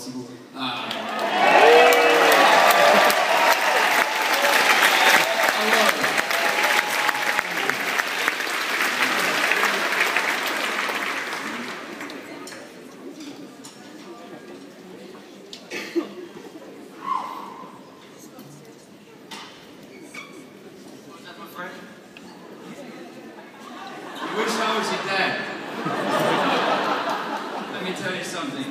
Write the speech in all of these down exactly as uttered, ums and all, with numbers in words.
possible. Uh, You wish I was your dad. Let me tell you something.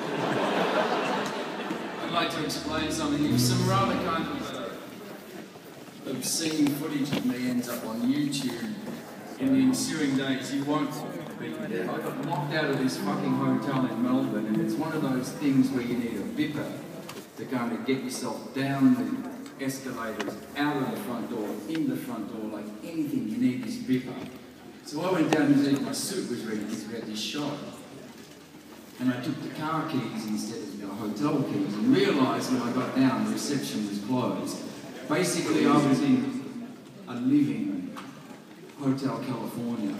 I'd like to explain something. If some rather kind of uh, obscene footage of me ends up on YouTube in the ensuing days, you won't be there. I got locked out of this fucking hotel in Melbourne, and it's one of those things where you need a bipper to kind of get yourself down the escalators, out of the front door, in the front door, like anything, you need this bipper. So I went down and said my suit was ready because we had this show. And I took the car keys instead of the hotel keys and realised when I got down the reception was closed. Basically I was in a living Hotel California.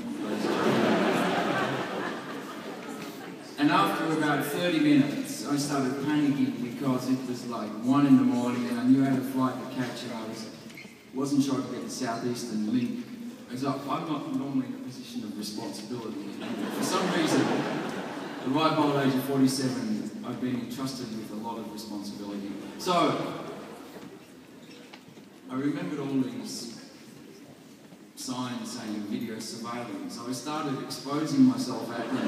And after about thirty minutes I started panicking because it was like one in the morning and I knew I had a flight to catch and I was, wasn't sure I could get the Southeastern link. As I, I'm not normally in a position of responsibility. For some reason, at the ripe old age of forty-seven, I've been entrusted with a lot of responsibility. So, I remembered all these signs saying video surveillance. So I started exposing myself at them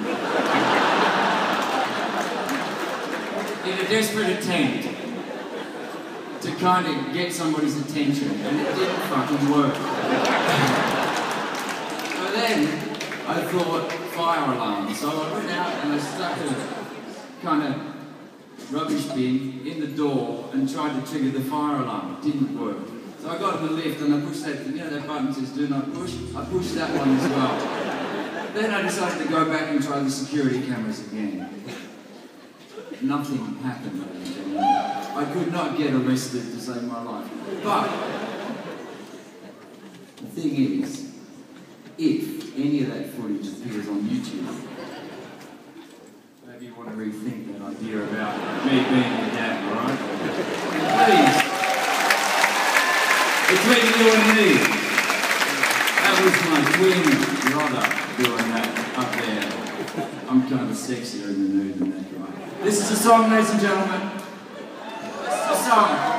in a desperate attempt to kind of get somebody's attention, and it didn't fucking work. Then I thought fire alarm, so I went out and I stuck a kind of rubbish bin in the door and tried to trigger the fire alarm. It didn't work. So I got in the lift and I pushed that, you know that button says do not push? I pushed that one as well. Then I decided to go back and try the security cameras again. Nothing happened. I could not get arrested to save my life. But the thing is, if any of that footage appears on YouTube, maybe you want to rethink that idea about me being your dad, alright? Please, between you and me, that was my twin brother doing that up there. I'm kind of sexier in the nude than that guy. This is a song, ladies and gentlemen. This is a song.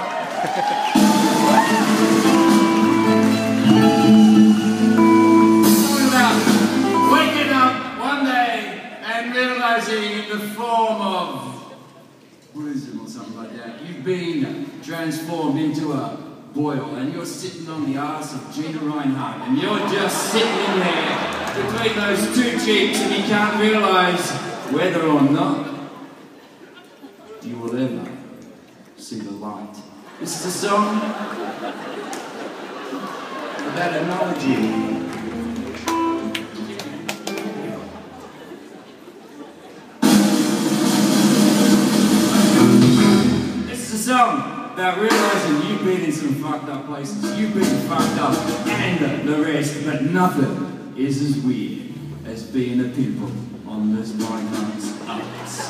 In the form of Buddhism or something like that, you've been transformed into a boil and you're sitting on the arse of Gina Reinhardt and you're just sitting in there between those two cheeks and you can't realise whether or not you will ever see the light. This is a song about analogy. Song about realising you've been in some fucked up places, you've been fucked up, and the rest, but nothing is as weird as being a pimple on this bodyguard's arts.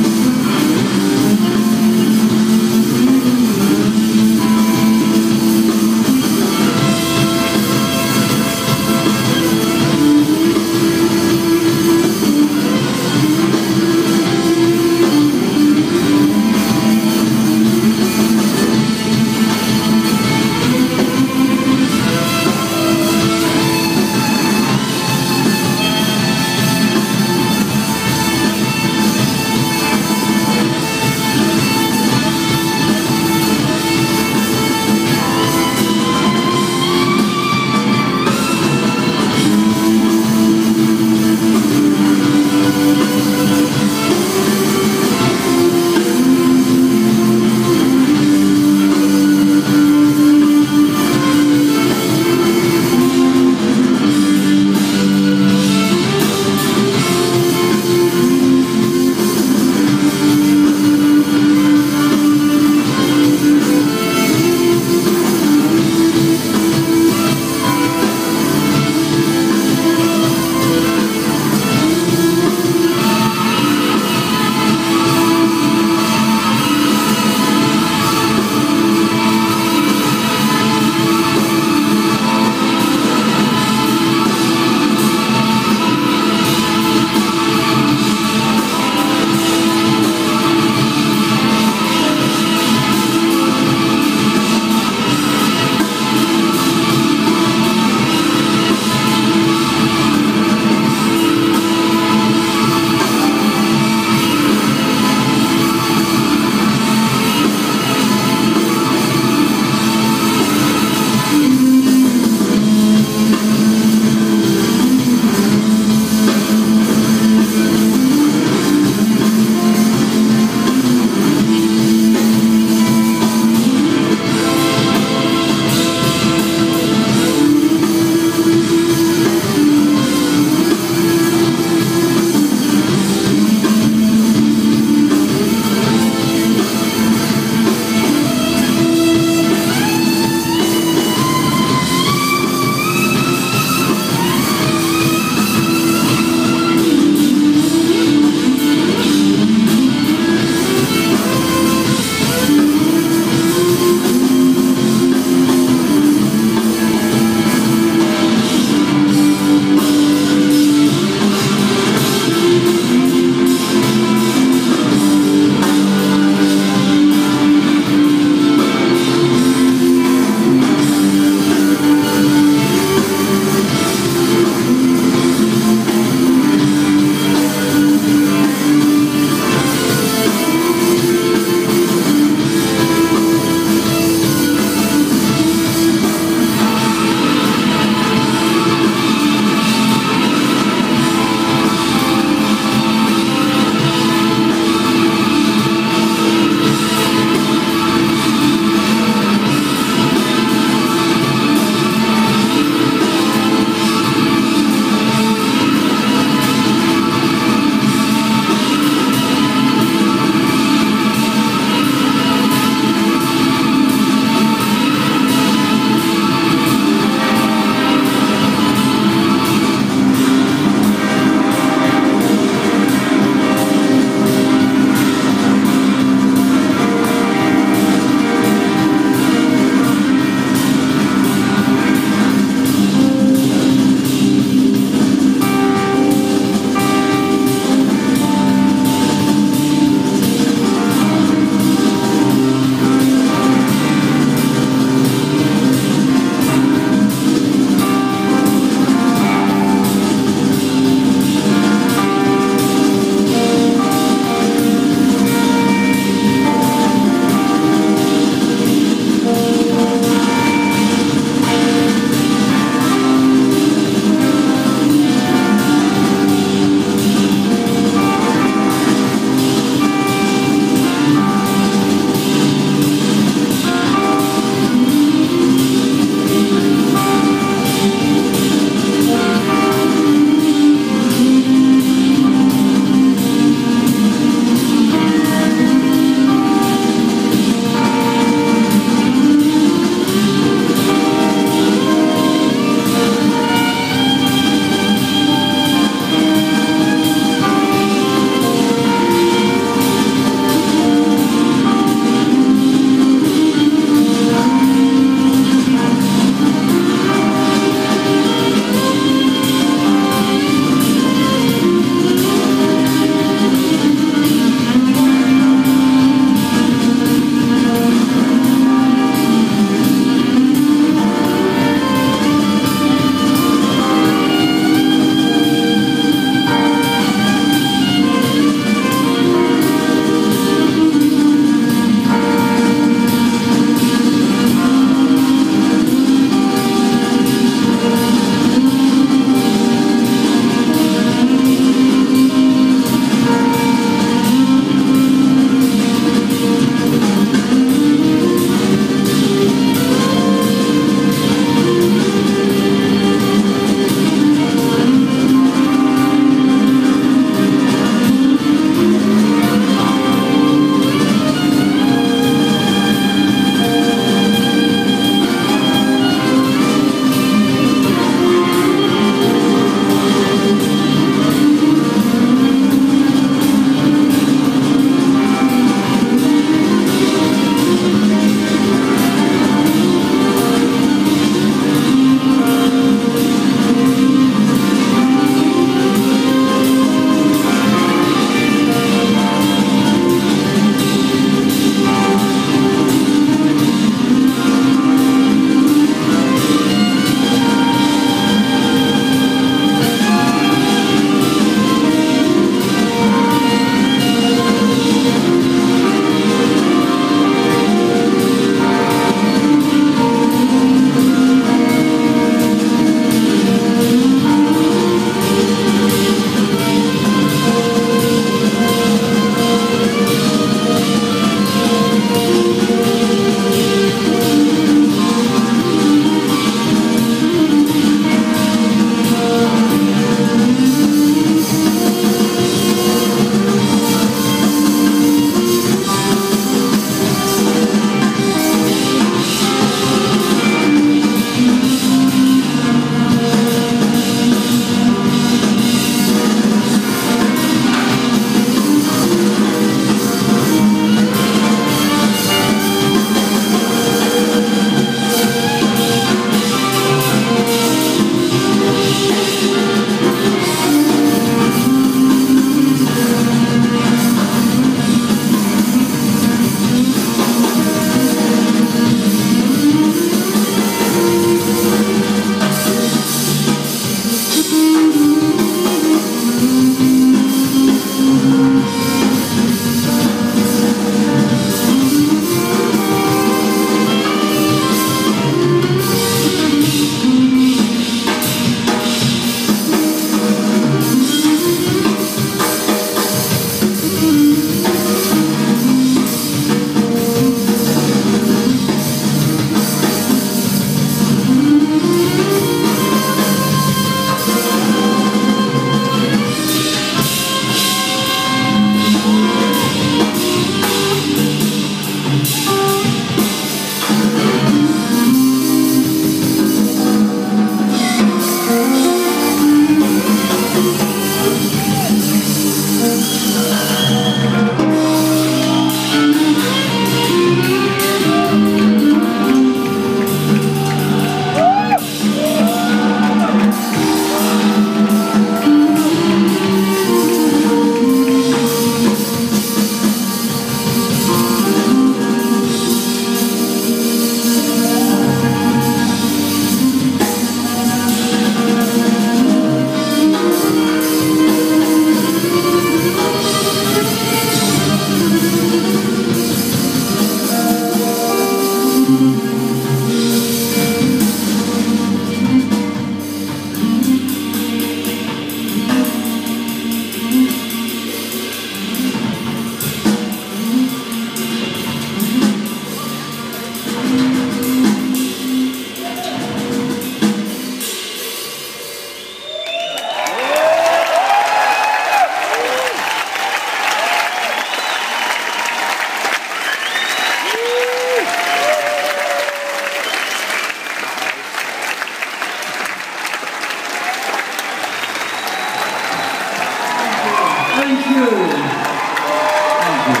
Thank you.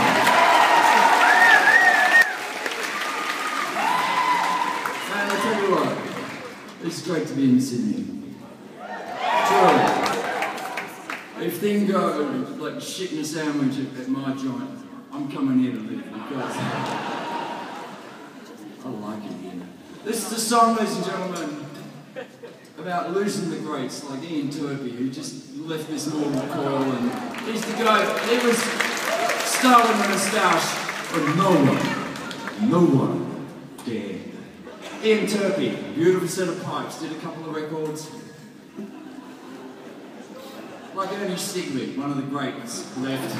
Man, I tell you what, it's great to be in Sydney. Truly. If things go like shit in a sandwich at, at my joint, I'm coming here to live because I like it here. This is a song, ladies and gentlemen, about losing the greats like Ian Turpie, who just left this mortal coil, and he's the guy, he was starting a moustache, but no one, no one dared. Ian Turpie, beautiful set of pipes, did a couple of records. Like Ernie Stiglitz, one of the greats, left.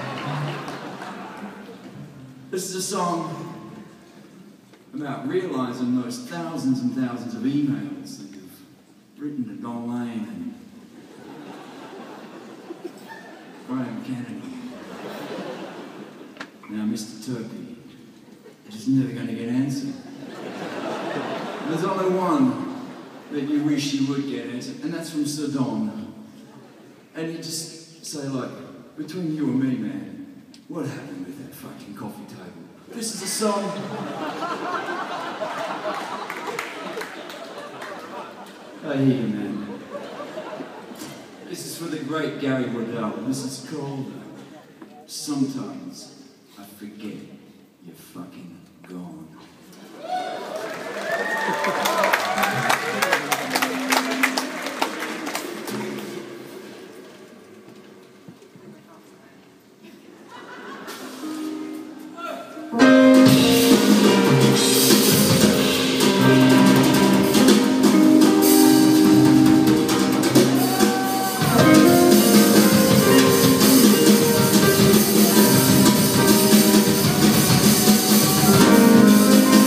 This is a song about realising those thousands and thousands of emails that you've written to Don Lane and Graham Kennedy. Now, Mister Turpie, you're just never going to get answered. There's only one that you wish you would get answered, and that's from Sir Don. And you just say, like, between you and me, man, what happened with that fucking coffee table? This is a song. I hear you, man. This is for the great Gary Waddell. This is called Sometimes I Forget You're Fucking Gone. Thank you.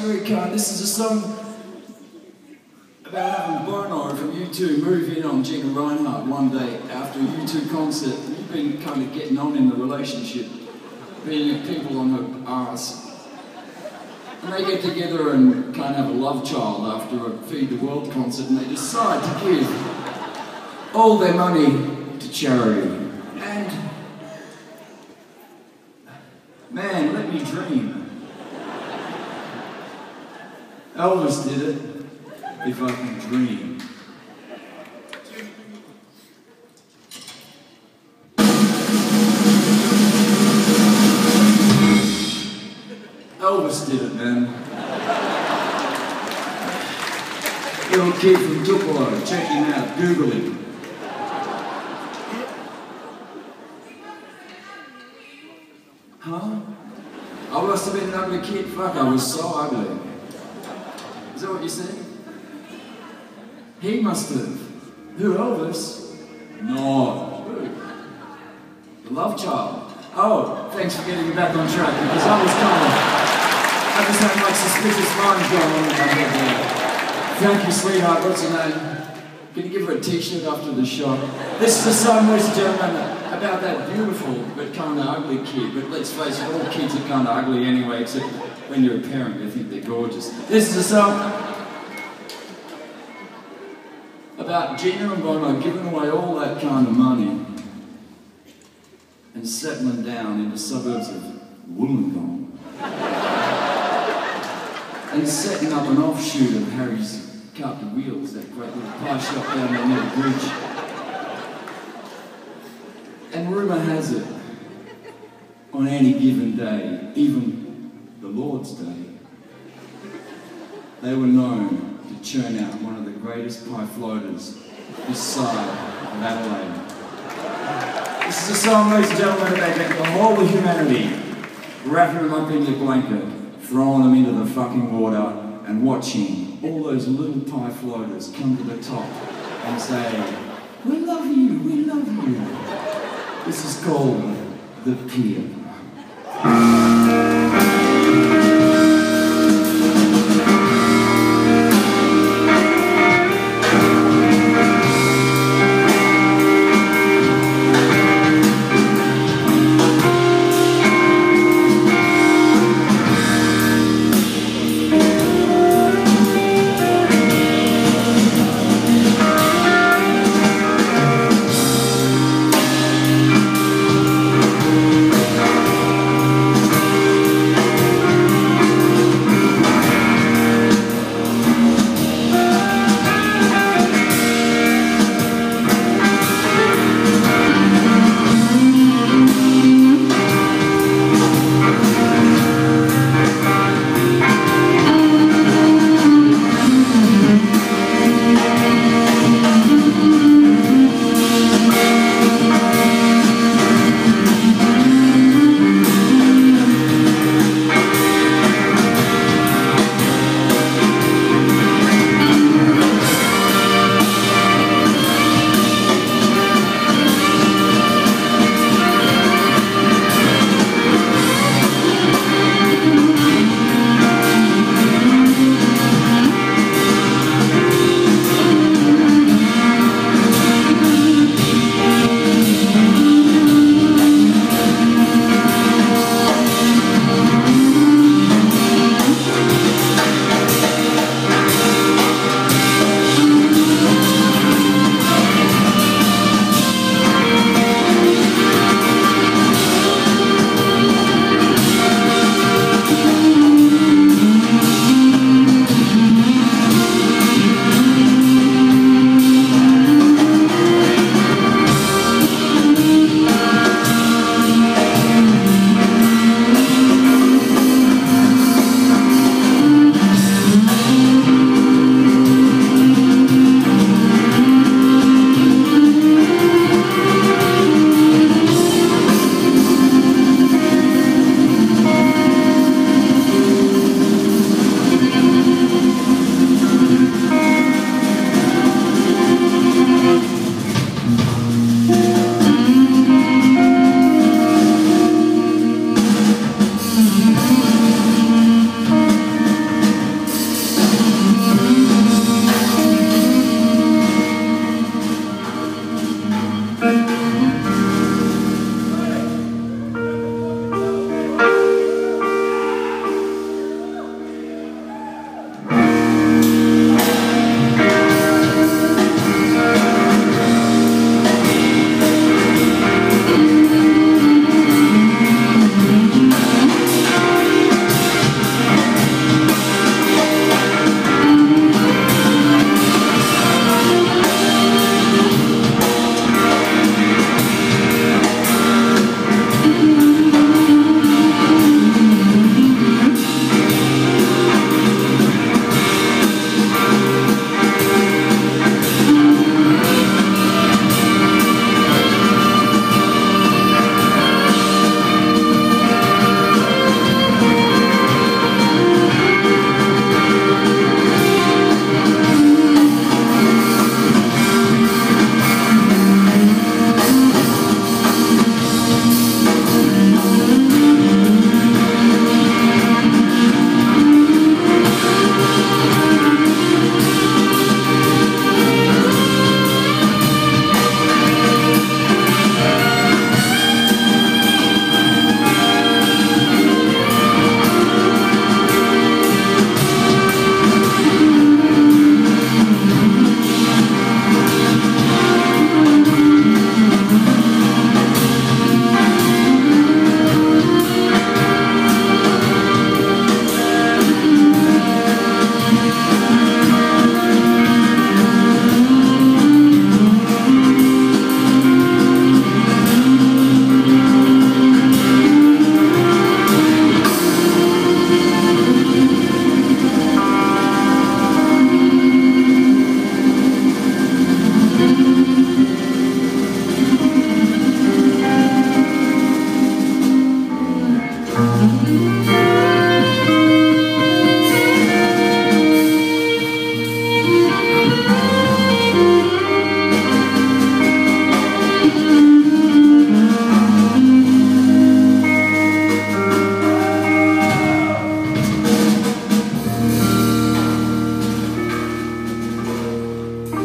week, uh, this is a song about having Bono from U two move in on Gina Reinhardt one day after a U two concert. You've been kind of getting on in the relationship, being people on her arse. And they get together and kind of have a love child after a Feed the World concert, and they decide to give all their money to charity. And man, let me dream. Elvis did it. If I can dream. Elvis did it, man. Little kid from Tupelo, check him out, Google him. Huh? I must have been an ugly kid. Fuck, I was so ugly. Is that what you said? He must have. Who, Elvis? No. Who? The love child. Oh, thanks for getting me back on track, because I was kind of, I just had like suspicious lines going on in my head there. Thank you, sweetheart. What's your name? Can you give her a t-shirt after the shot? This is a song, ladies and gentlemen, about that beautiful but kind of ugly kid. But let's face it, all kids are kind of ugly anyway, except when you're a parent, you think they're gorgeous. This is a song about Gina and Bono giving away all that kind of money and settling down in the suburbs of Wollongong and setting up an offshoot of Harry's Carpet Wheels, that great little pie shop down there near the bridge. And rumour has it, on any given day, even the Lord's Day, they were known to churn out one of the greatest pie floaters this side of Adelaide. This is a song, ladies and gentlemen, about getting the whole of humanity, wrapping them up in your blanket, throwing them into the fucking water, and watching all those little pie floaters come to the top and say, "We love you, we love you." This is called The Pier.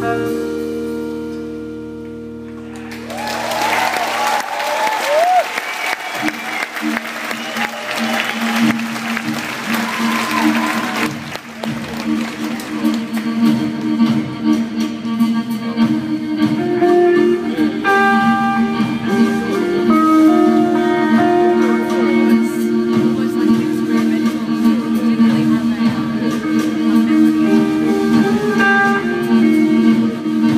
Thank you.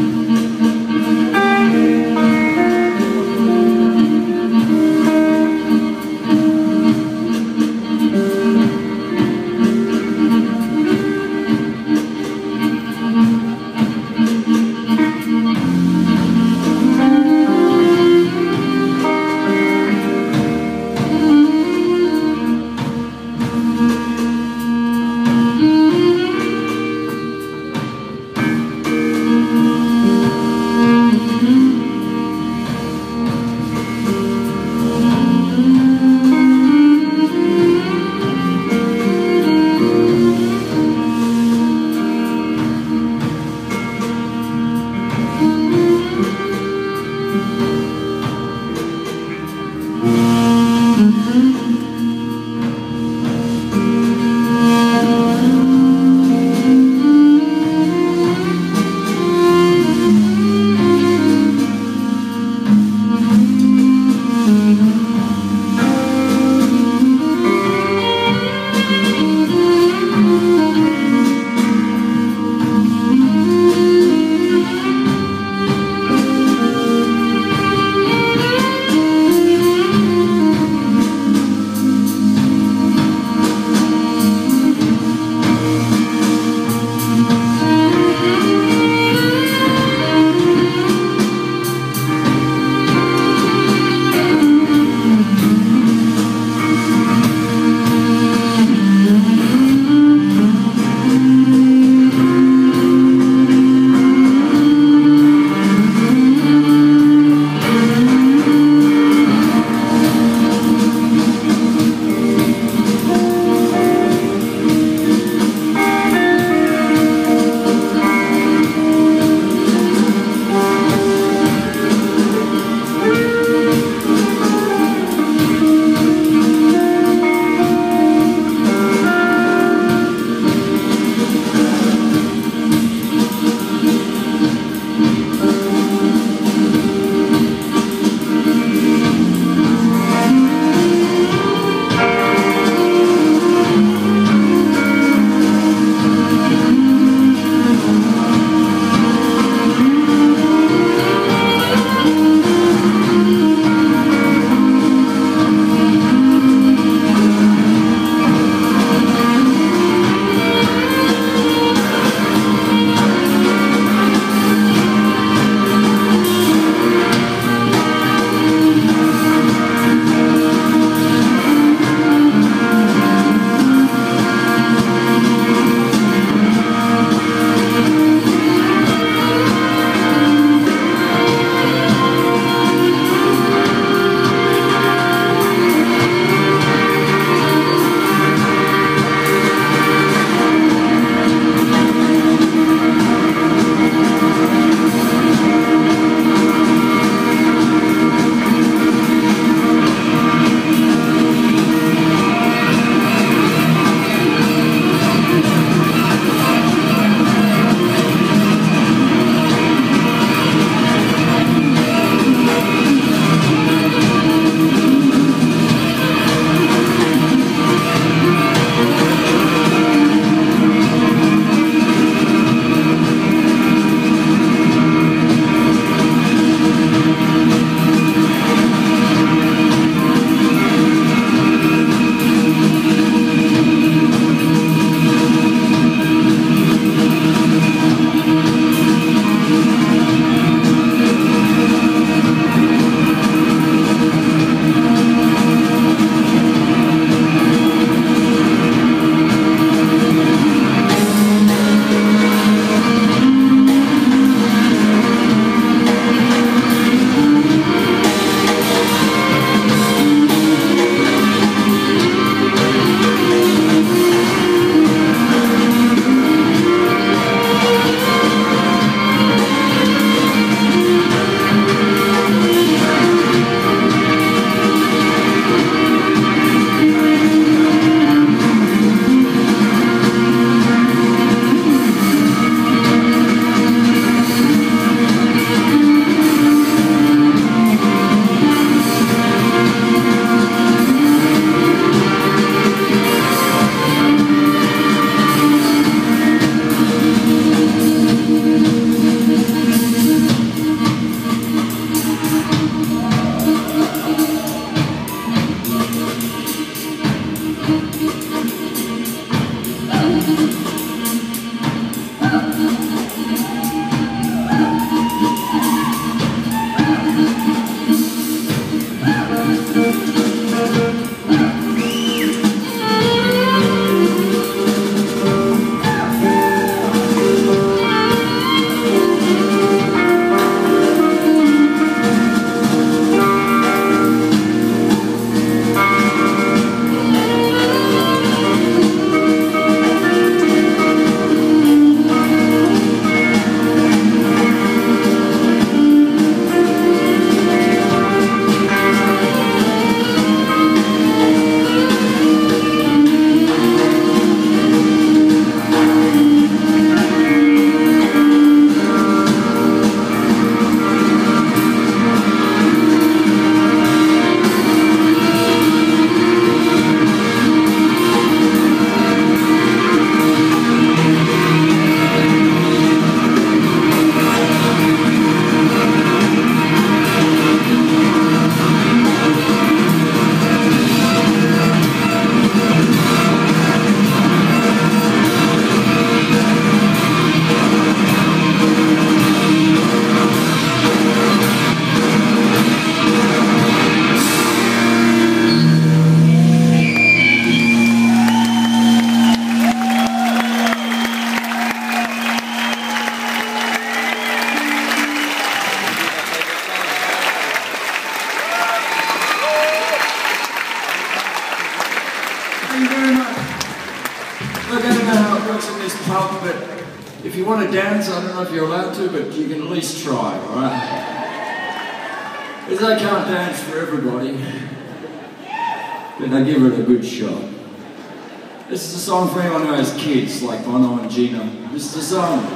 song, but if you want to dance, I don't know if you're allowed to, but you can at least try, all right? Because I can't dance for everybody, but I give it a good shot. This is a song for anyone who has kids, like Bono and Gina. This is a song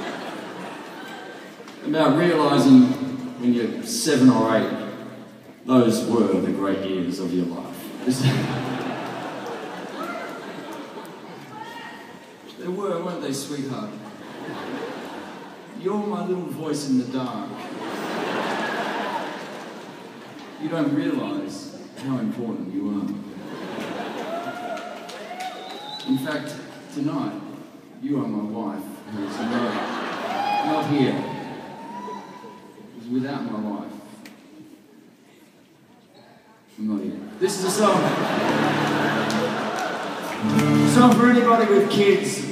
about realising when you're seven or eight, those were the great years of your life. This They were, weren't they, sweetheart? You're my little voice in the dark. You don't realise how important you are. In fact, tonight, you are my wife, who is not, not here. Because without my wife, I'm not here. This is a song. A song for anybody with kids.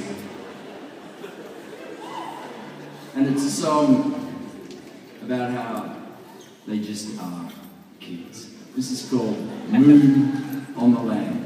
And it's a song about how they just are kids. This is called Moon on the Land.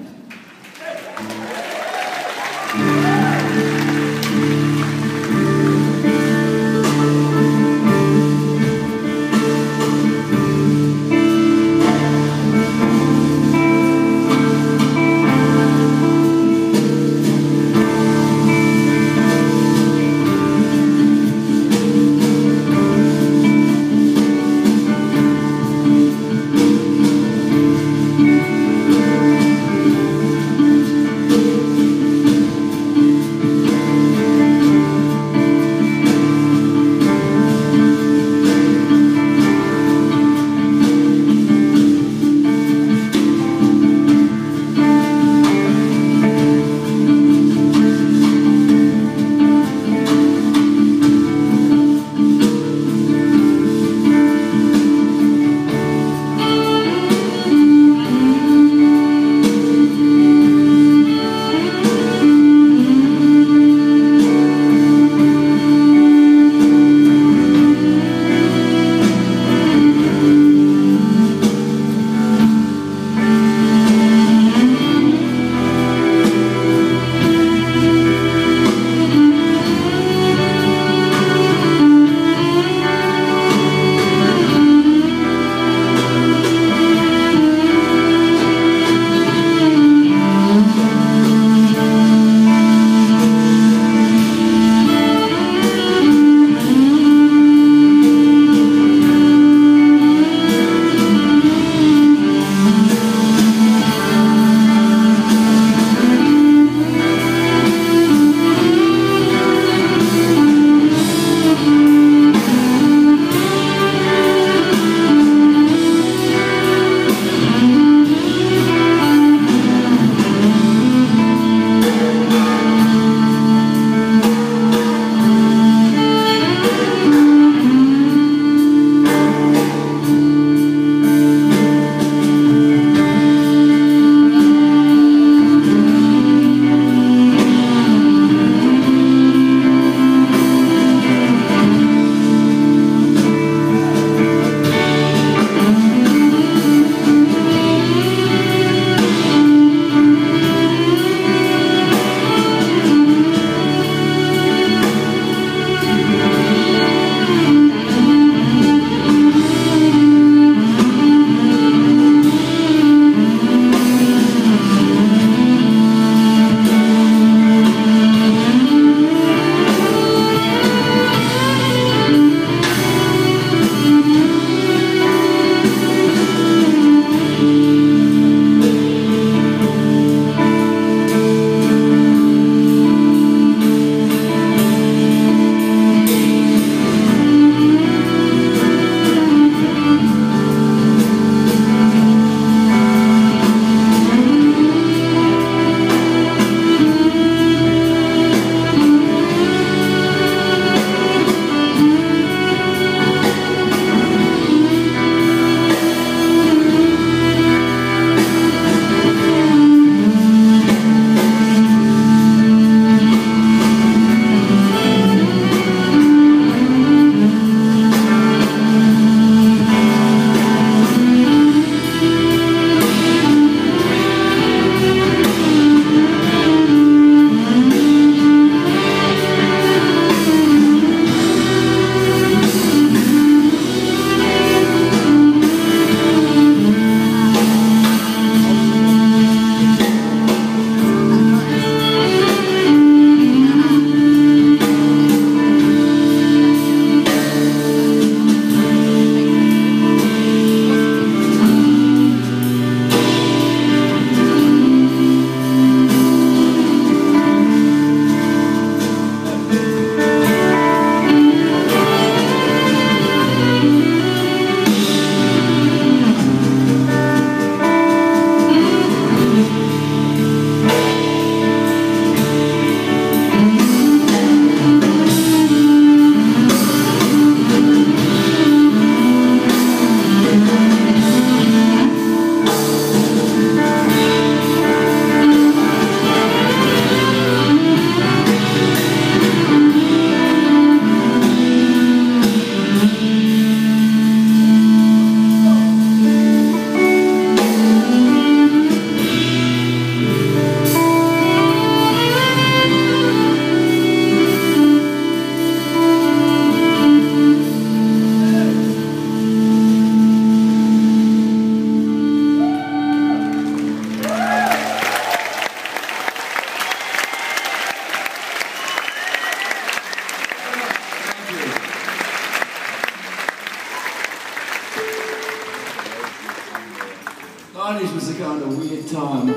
a kind of weird time.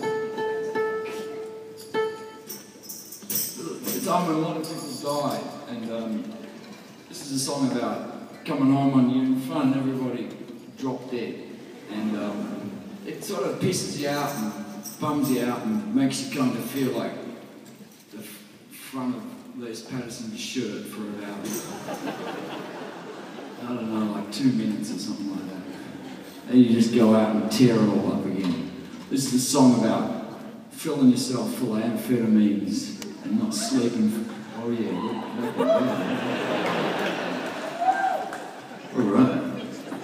The time when a lot of people die, and um, this is a song about coming home on you in front and everybody dropped dead. And um, it sort of pisses you out and bums you out and makes you kind of feel like the front of Les Patterson's shirt for about, I don't know, like two minutes or something like that. And you just go out and tear it all up again. This is a song about filling yourself full of amphetamines and not sleeping. Oh yeah. All right.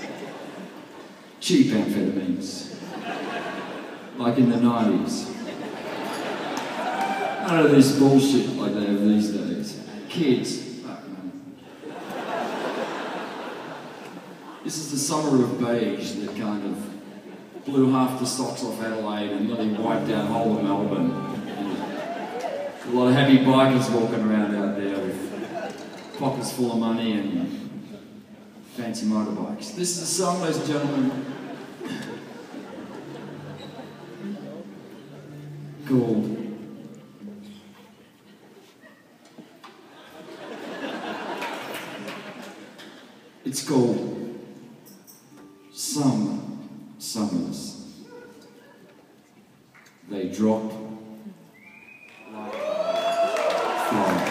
Cheap amphetamines. Like in the nineties. None of this bullshit like they have these days. Kids, fuck man. This is the summer of beige that kind of blew half the socks off Adelaide and nearly wiped out whole of Melbourne. A lot of happy bikers walking around out there with pockets full of money and fancy motorbikes. This is a song, ladies and gentlemen, called It's called Some Summers. They drop like flies.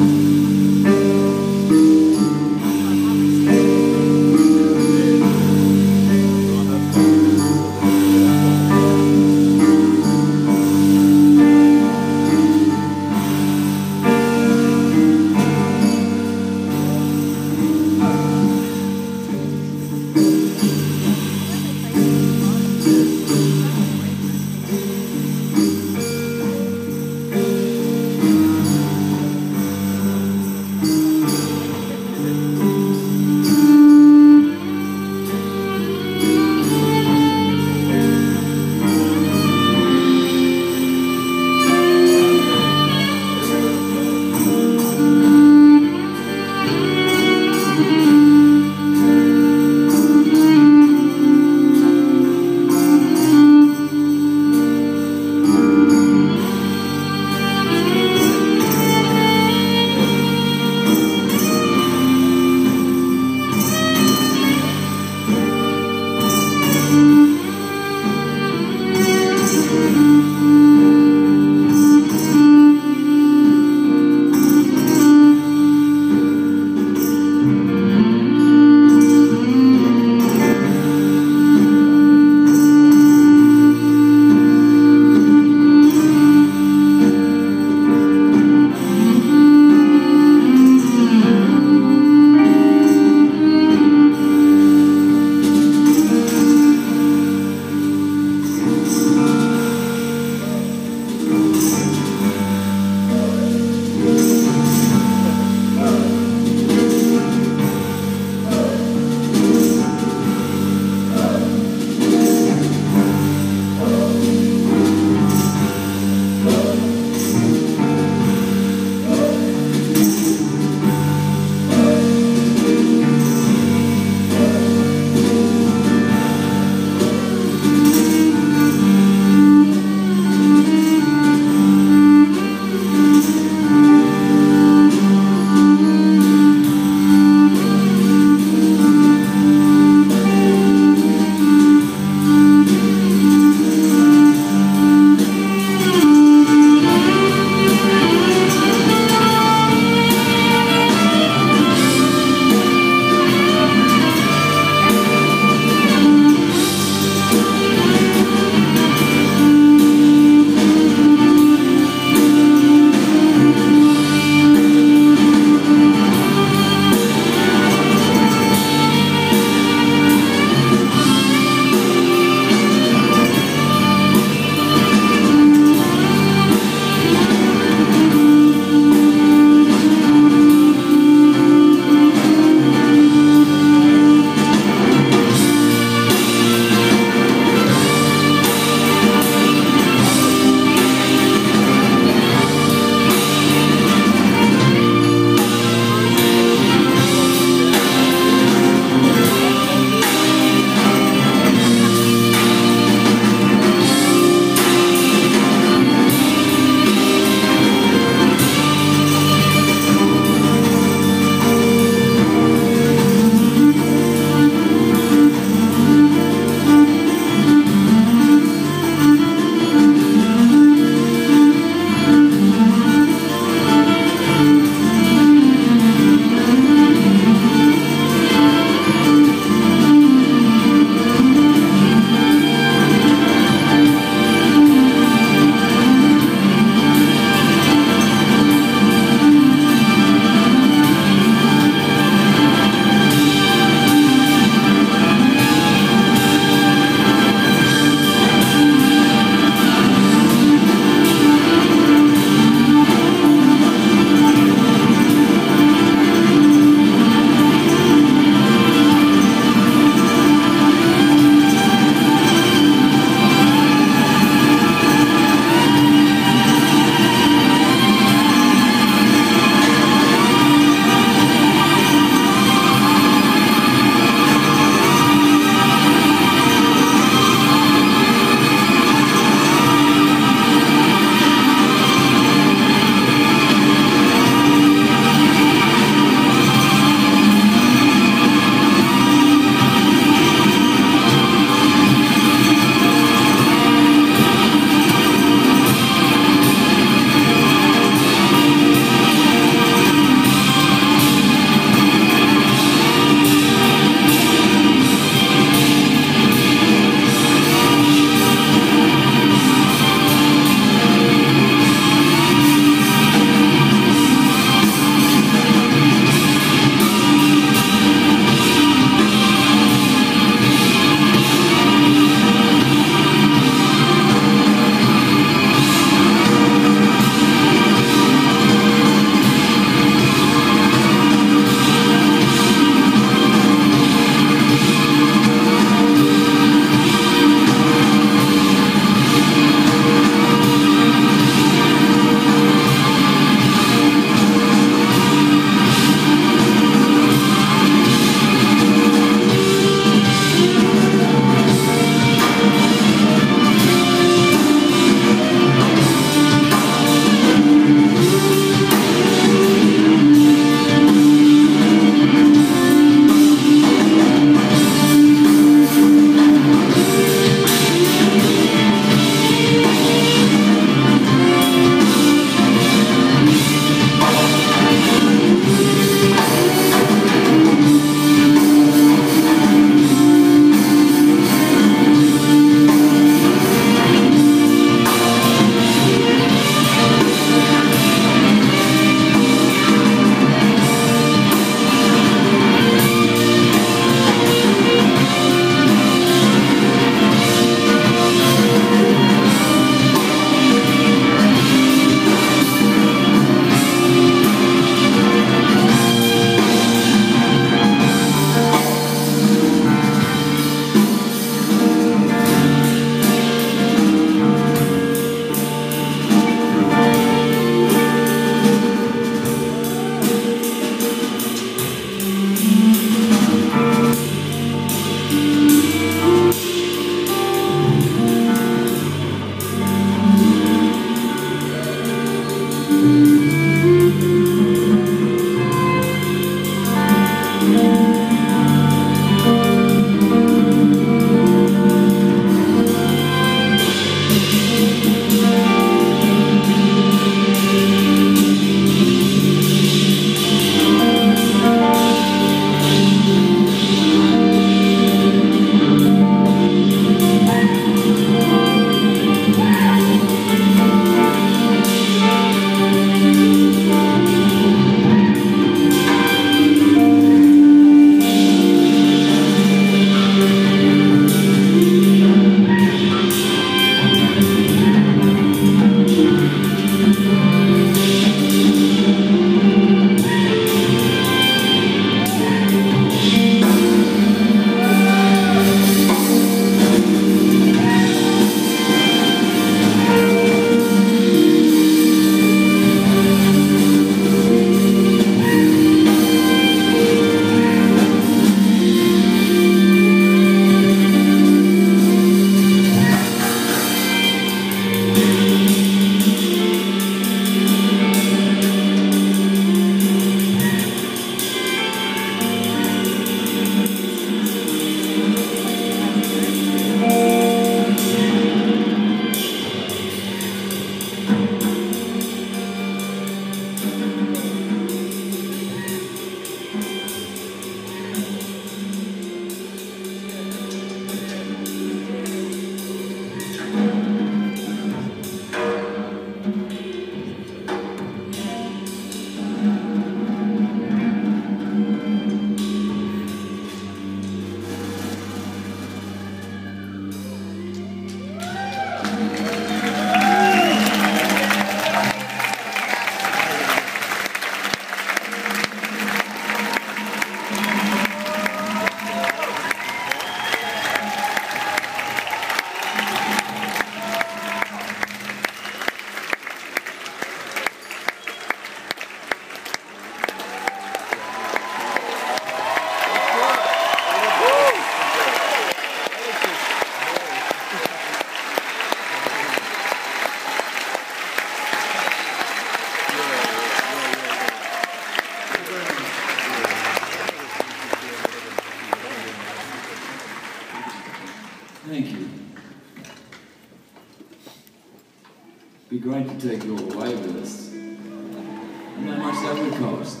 be great to take you all away with us. And how much that would cost?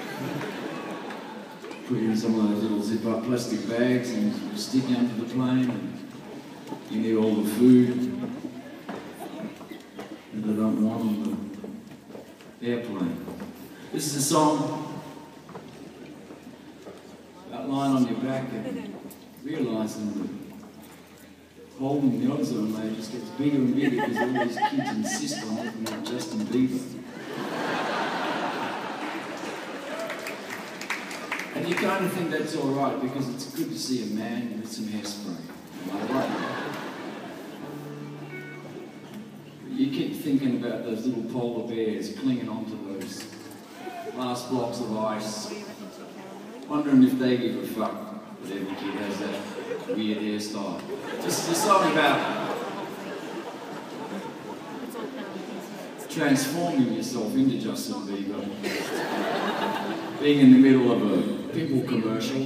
Put you in some of those little zip-up plastic bags and stick you onto the plane, and you need all the food that they don't want on the airplane. This is a song, that line on your back, and realising that holding the ozone layer just gets bigger and bigger because all these kids insist on looking like Justin Bieber. And you kind of think that's all right because it's good to see a man with some hairspray. Am I right? But you keep thinking about those little polar bears clinging onto those last blocks of ice, wondering if they give a fuck that every kid has that weird hairstyle. Just, just something about transforming yourself into Justin Bieber, being in the middle of a Pimple commercial,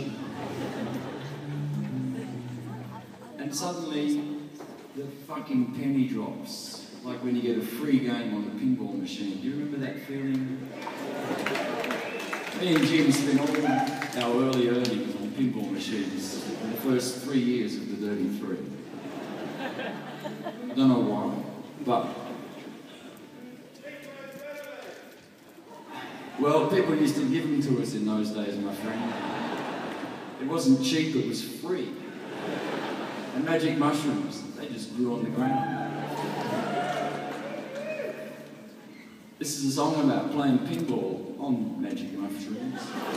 and suddenly the fucking penny drops, like when you get a free game on the pinball machine. Do you remember that feeling? Me and Jim spent all our early earnings on pinball machines in the first three years of the Dirty Three. I don't know why, but well, people used to give them to us in those days, my friend. It wasn't cheap, it was free. And magic mushrooms, they just grew on the ground. This is a song about playing pinball on magic mushrooms,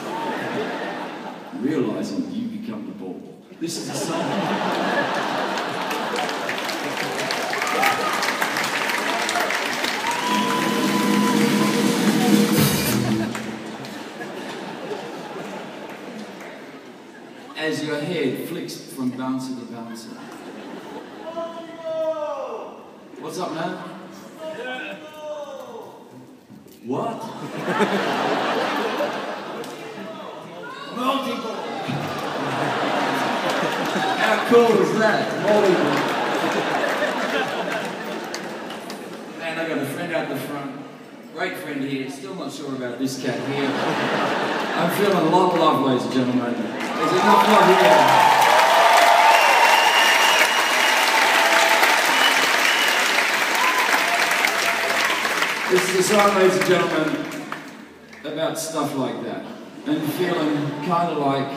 realising you become the ball. This is a song. As your head flicks from bouncer to bouncer. What's up, man? What? Multi-ball. How cool is that? Multi-ball. Man, I got a friend out the front. Great friend here. Still not sure about this cat here. I'm feeling a lot of love, ladies and gentlemen. There's enough love here. This is a song, ladies and gentlemen, about stuff like that. And feeling kind of like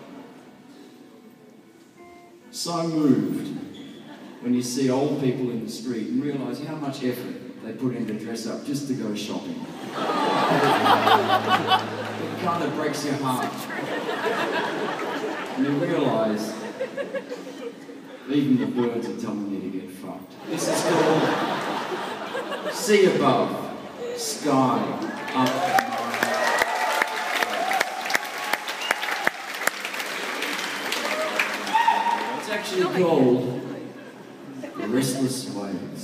so moved when you see old people in the street and realise how much effort they put in to dress up just to go shopping. It kind of breaks your heart. And you realise even the birds are telling you to get fucked. This is called Sea Above, Sky Up. It's actually called The Restless Waves.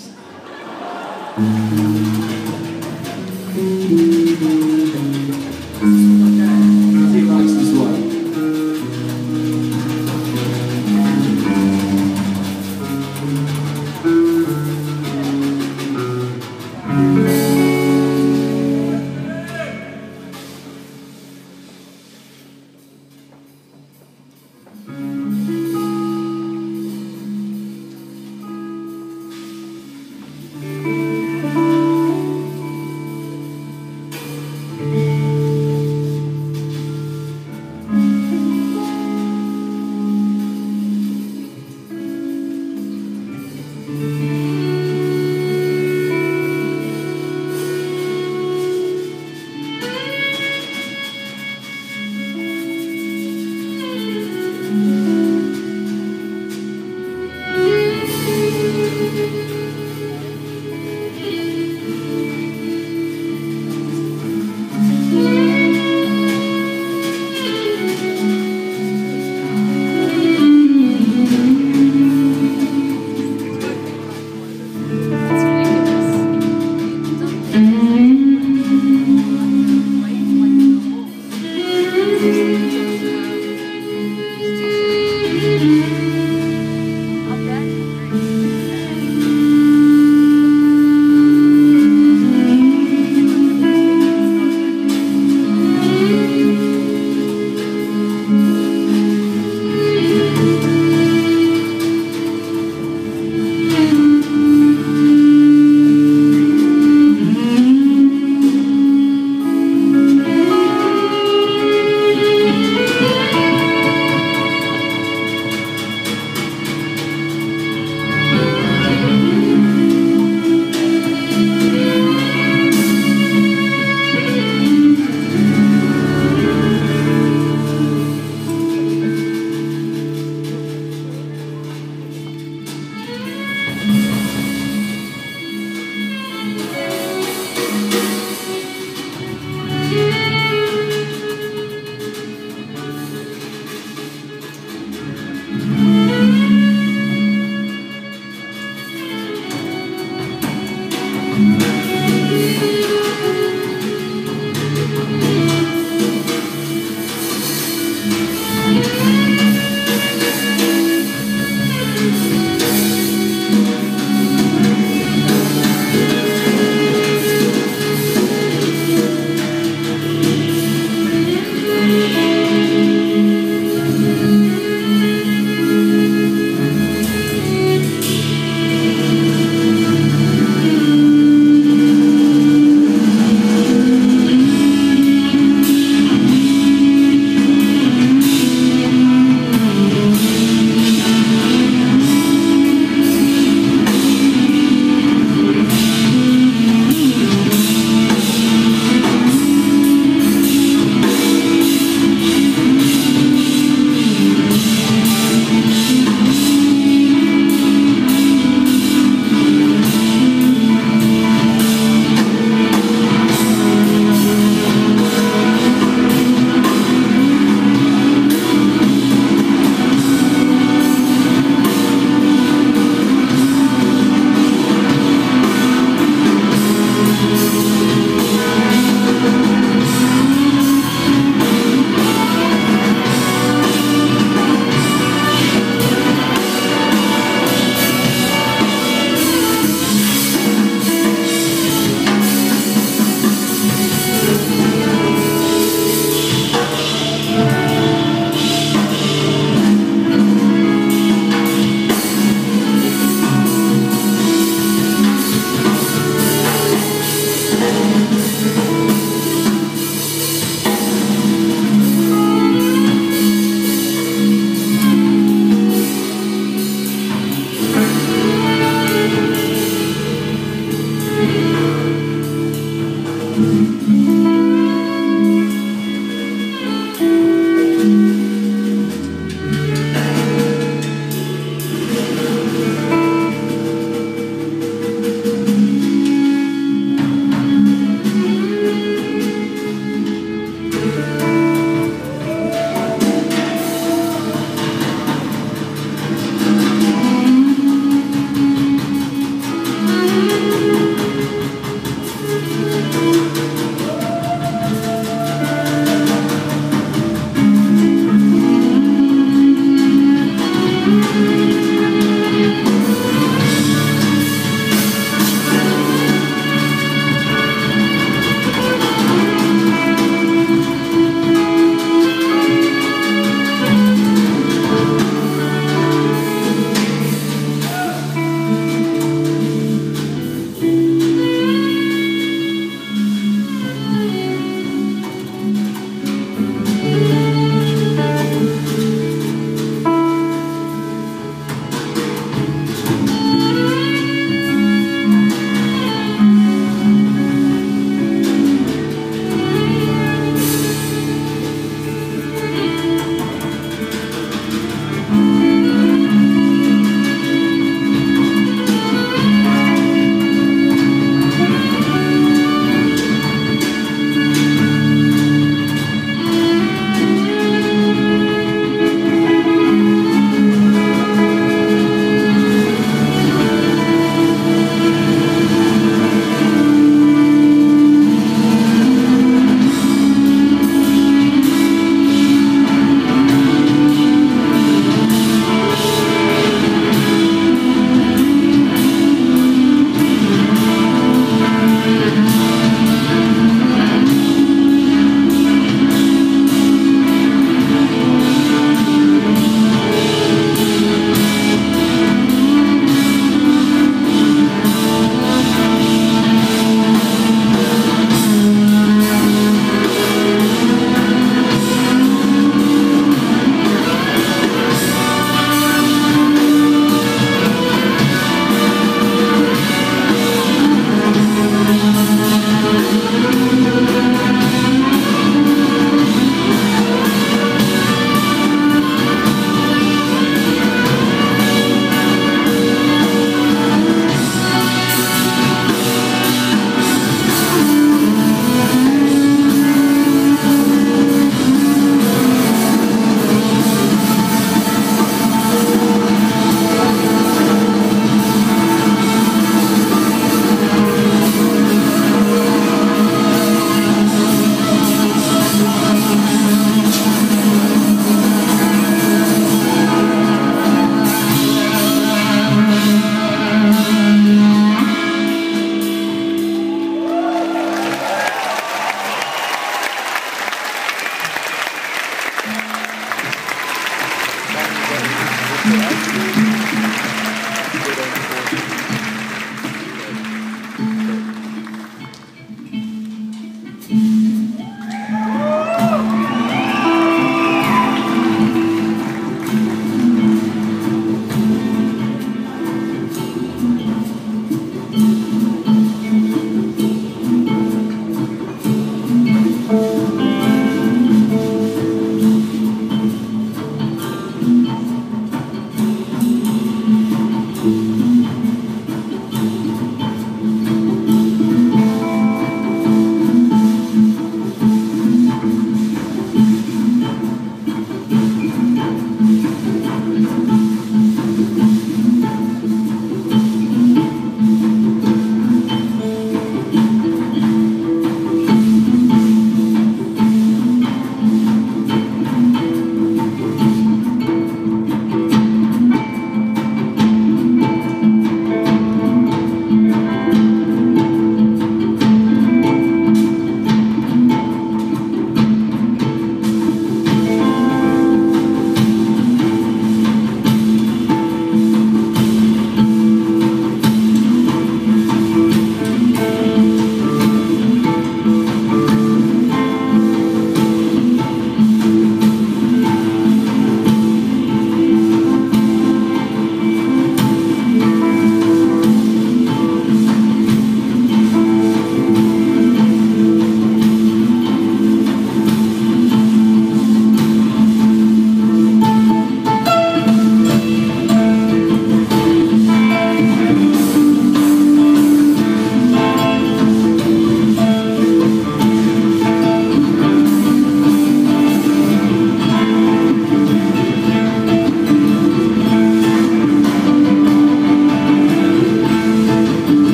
He likes this one.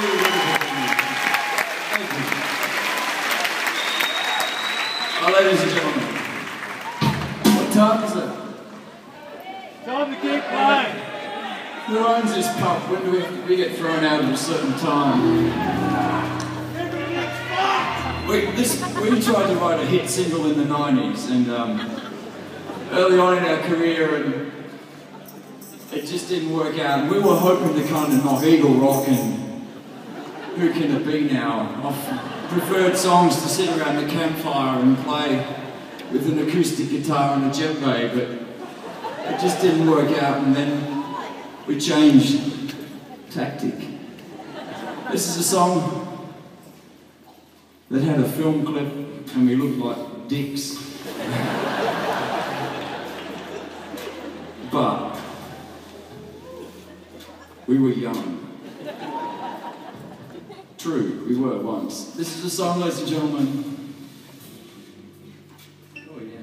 really wonderful. Thank you. Well, ladies and gentlemen, what time is it? Time to keep playing. Who owns this pub? When do we, we get thrown out at a certain time? We, this, we tried to write a hit single in the nineties, and um, early on in our career, and it just didn't work out. And we were hoping to kind of knock Eagle Rock and Who Can It Be Now off preferred songs to sit around the campfire and play with an acoustic guitar and a djembe, but it just didn't work out, and then we changed tactic. This is a song that had a film clip and we looked like dicks. But we were young. True, we were once. This is a song, ladies and gentlemen. Oh yeah.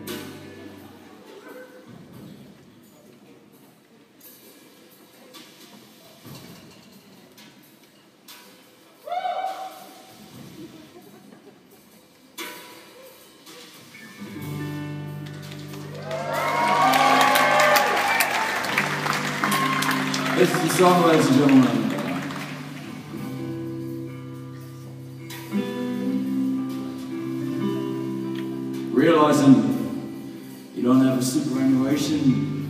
This is the song, ladies and gentlemen. Realizing you don't have a superannuation,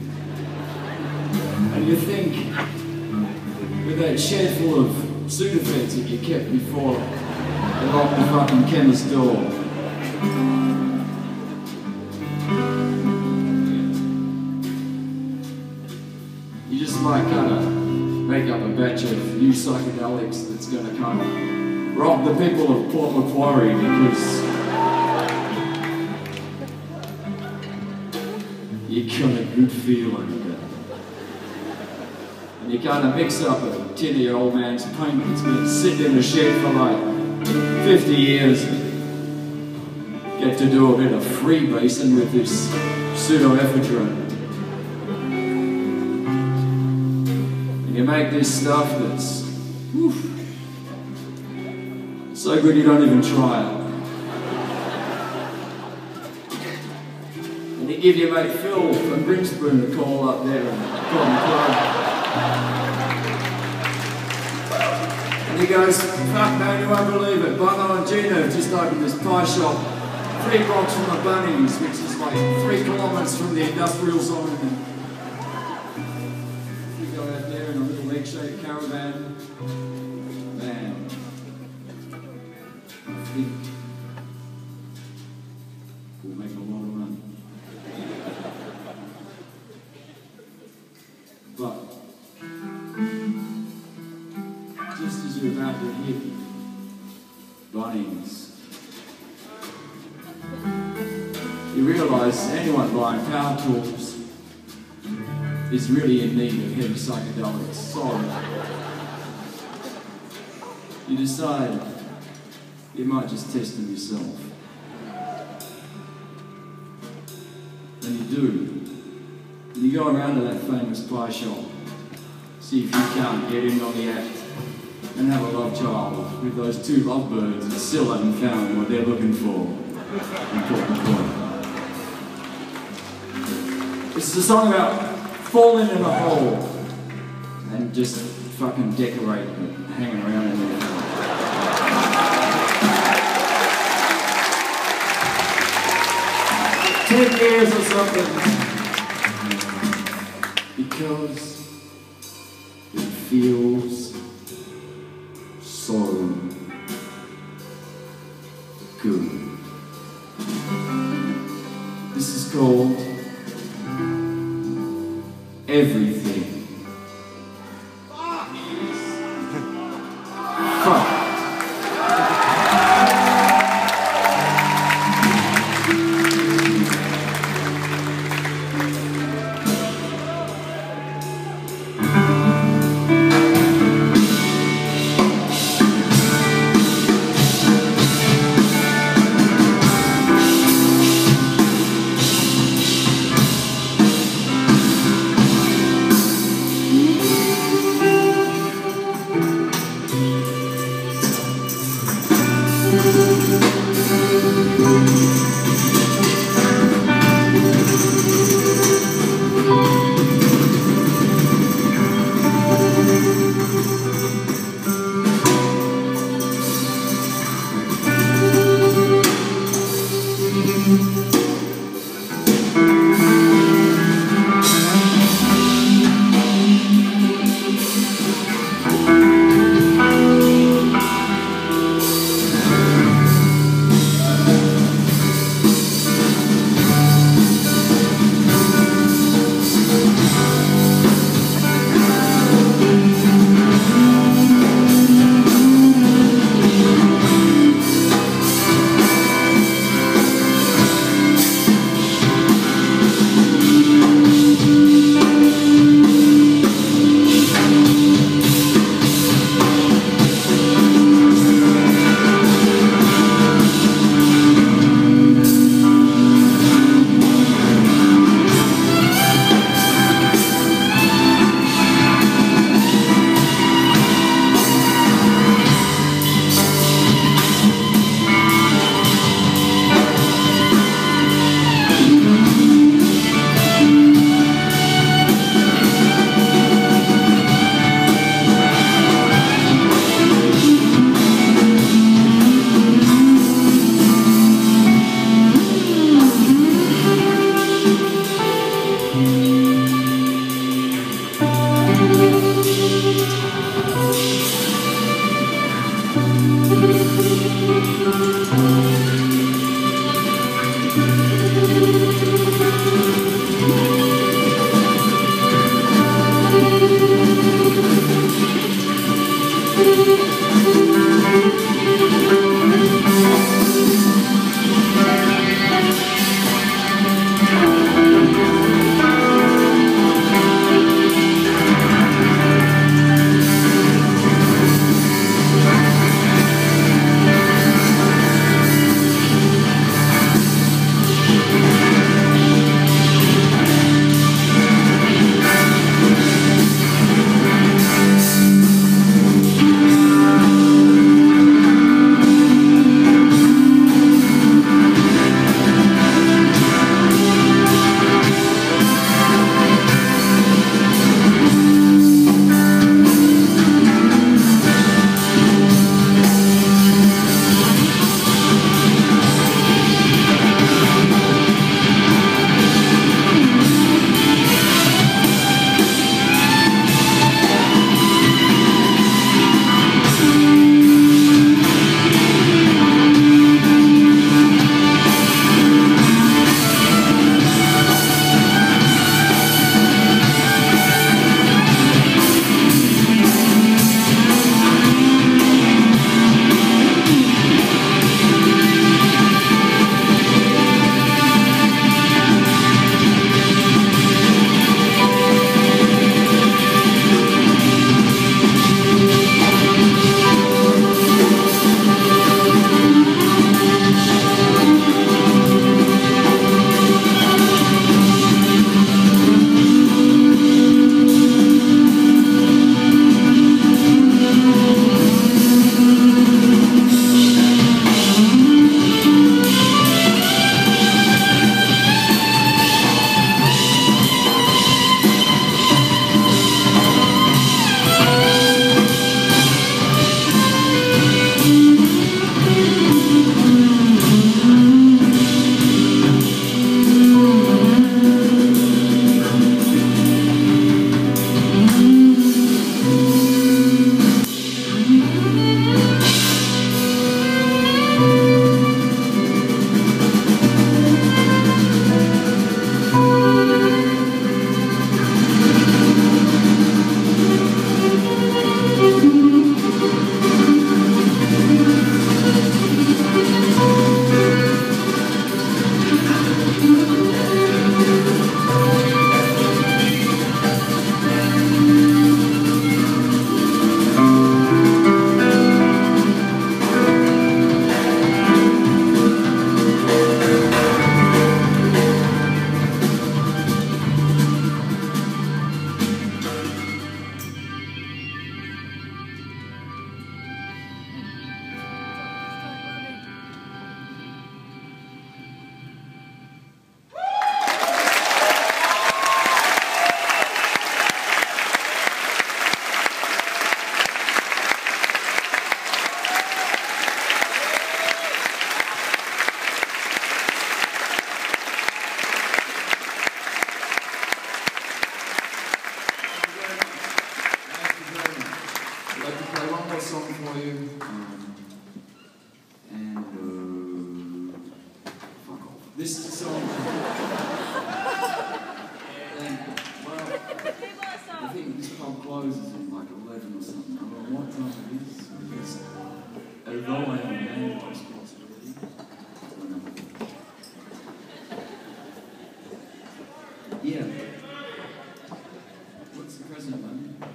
and you think with that shed full of Sudafeds that you kept before they locked the fucking chemist door. You just might kind of make up a batch of new psychedelics that's going to kind of rob the people of Port Macquarie, because you got a good feeling. And you kind of mix up a tin of your old man's paint that's been sitting in a shed for like fifty years. Get to do a bit of freebasing with this pseudoephedrine. And you make this stuff that's whew, so good you don't even try it. You give your mate Phil from Brinspoon a call up there and call him Club. And he goes, fuck man, you won't believe it. Bono and Gina have just opened this pie shop three blocks from the Bunnings, which is like three kilometres from the industrial zone. And we go out there in a little leg-shaped caravan. Man, I think we'll make a lot of money. But just as you're about to hit Bunnings, you realise anyone buying power tools is really in need of heavy psychedelics. So you decide you might just test them yourself. And you do. You go around to that famous pie shop, see if you can't get in on the act, and have a love child with those two lovebirds that still haven't found what they're looking for. Important point. This is a song about falling in a hole and just fucking decorating it, hanging around in there. Ten years or something. Because it feels so good. This is called Everything. Fuck. This is a song. And, well, I think this pub closes at like eleven or something. I don't know what time it is, because although I have a main responsibility, yeah. What's the present, man?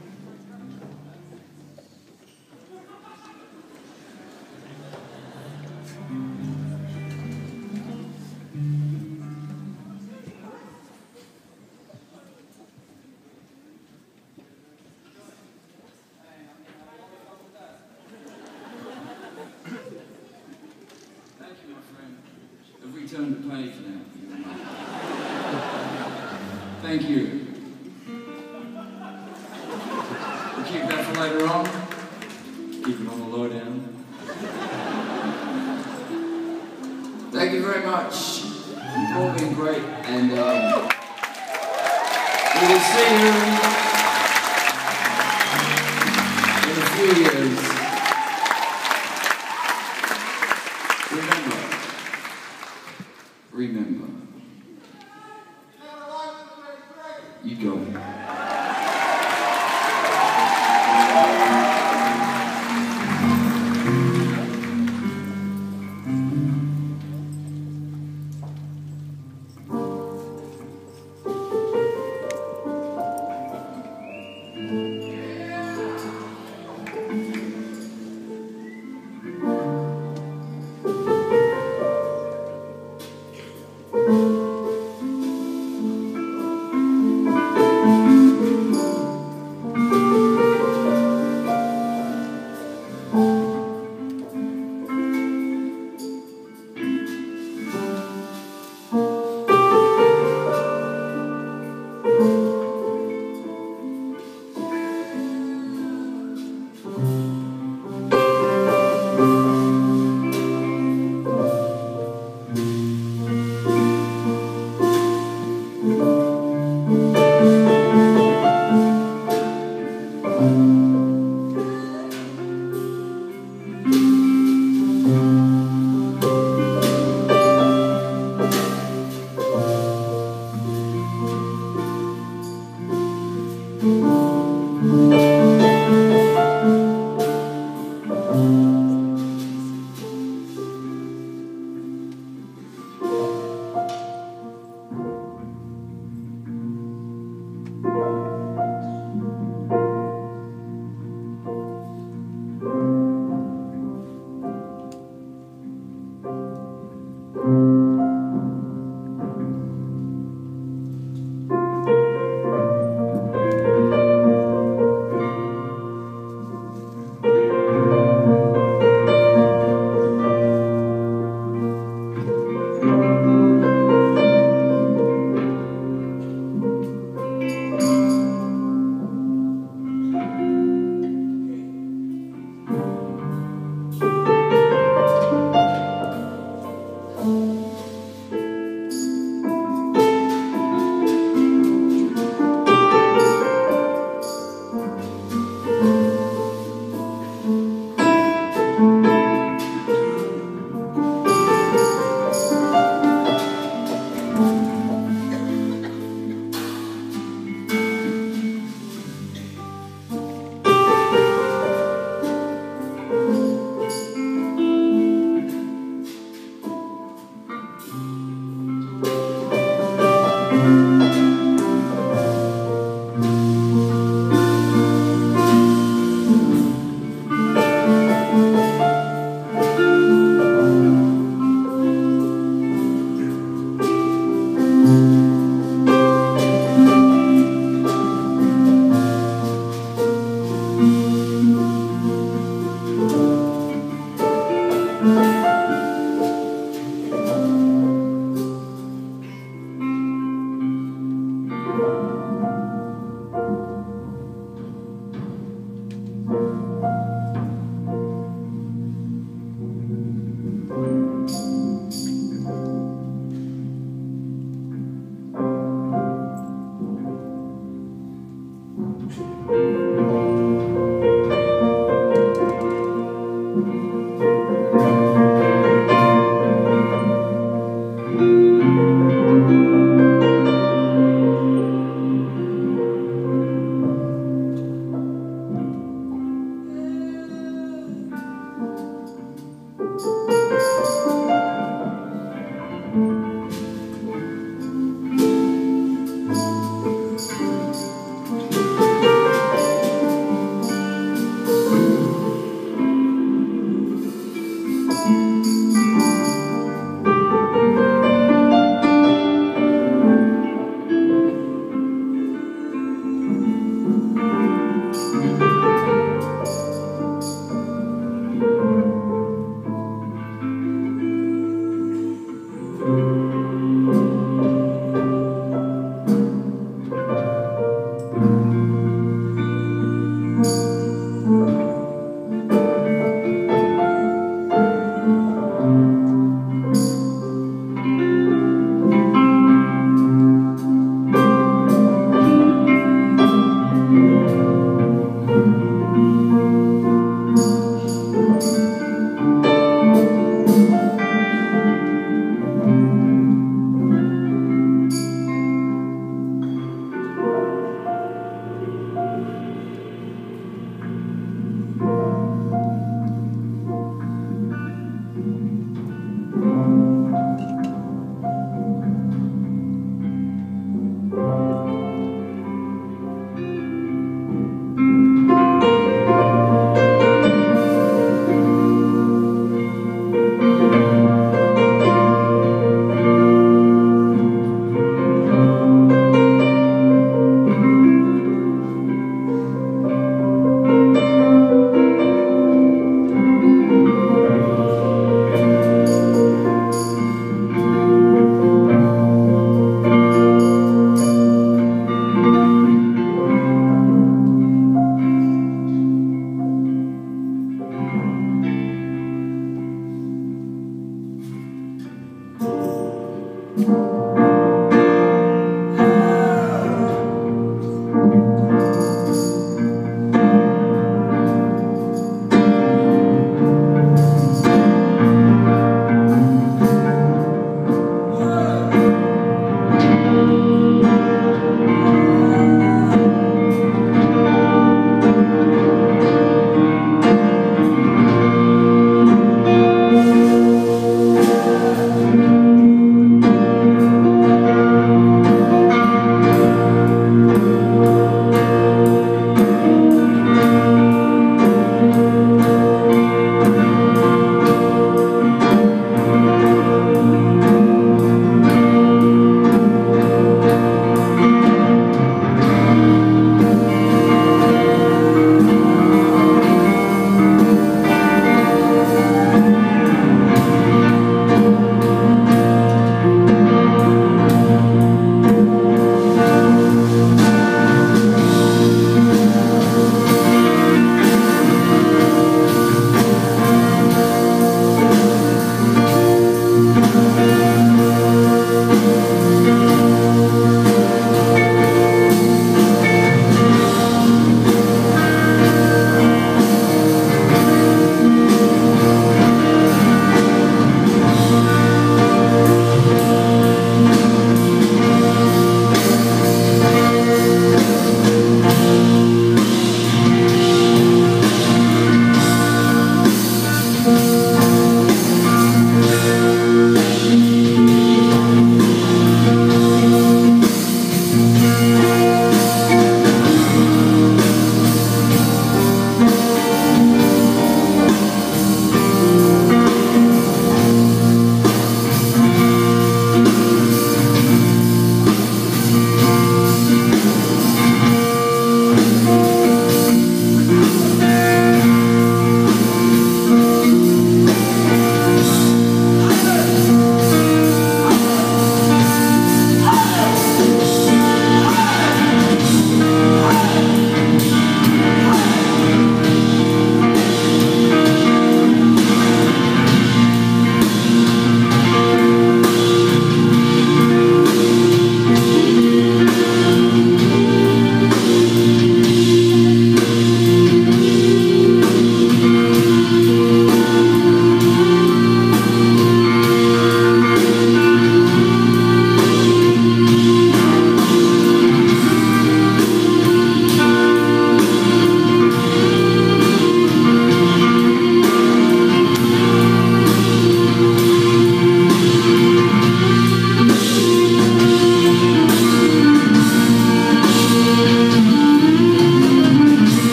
Have we turned the page now? Thank you. We'll keep that for later on. Keep it on the lowdown. Thank you very much. You've all been great, and um, we will see you in a few years. Remember. Remember. You go. you.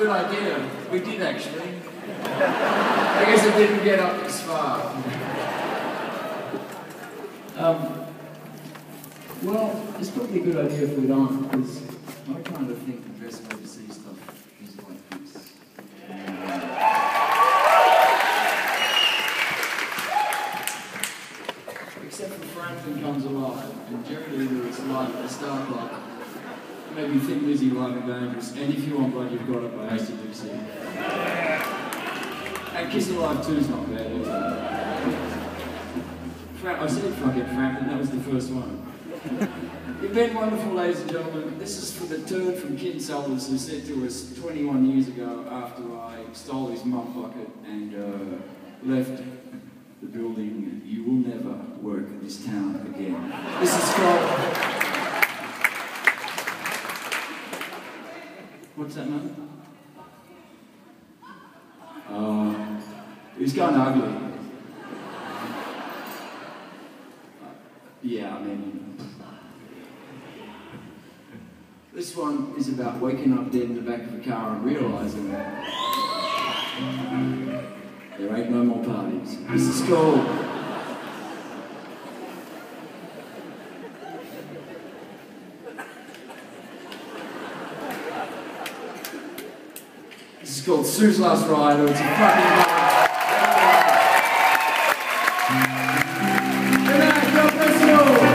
good idea. We did actually. I guess it didn't get up this far. Um, well, it's probably a good idea if we don't, because I kind of think the best way to see stuff is like this. Except for Franklin Comes Alive, and Jerry Leader is alive at the start like maybe Thin Lizzy, Live and Dangerous, and If You Want Blood, You've Got It by A C D C. And Kiss Alive two is not bad, is it? Fra I said fucking Franklin, that was the first one. You've been wonderful, ladies and gentlemen. This is for the turd from Ken Sellers who said to us twenty-one years ago after I stole his mum bucket and uh, left the building, "You will never work in this town again." This is called... What's that, man? Uh, he's going ugly. Uh, yeah, I mean... This one is about waking up dead in the back of a car and realising that there ain't no more parties. This is called... This is called Sue's Last Ride, or it's a fucking... Good night, God bless you all.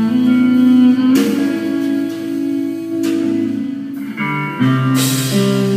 Thank you.